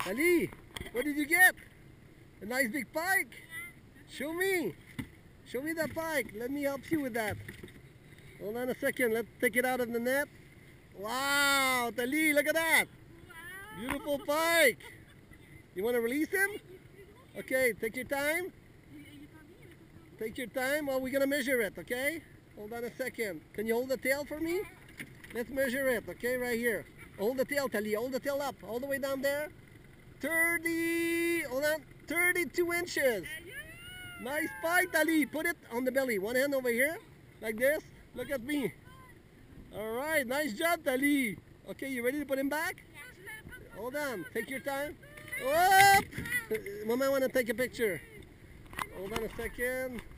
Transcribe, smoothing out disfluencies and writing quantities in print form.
Ali, what did you get? A nice big pike. Show me. Show me that pike. Let me help you with that. Hold on a second. Let's take it out of the net. Wow, Tali, look at that. Beautiful pike. You want to release him? Okay, take your time. Take your time. Well, we're going to measure it, okay? Hold on a second. Can you hold the tail for me? Let's measure it, okay? Right here. Hold the tail, Tali. Hold the tail up. All the way down there. 32 inches. Nice pike, Tali. Put it on the belly. One hand over here, like this. Look at me. All right, nice job, Tali. Okay, you ready to put him back? Hold on. Take your time. Whoop! Mama, I want to take a picture. Hold on a second.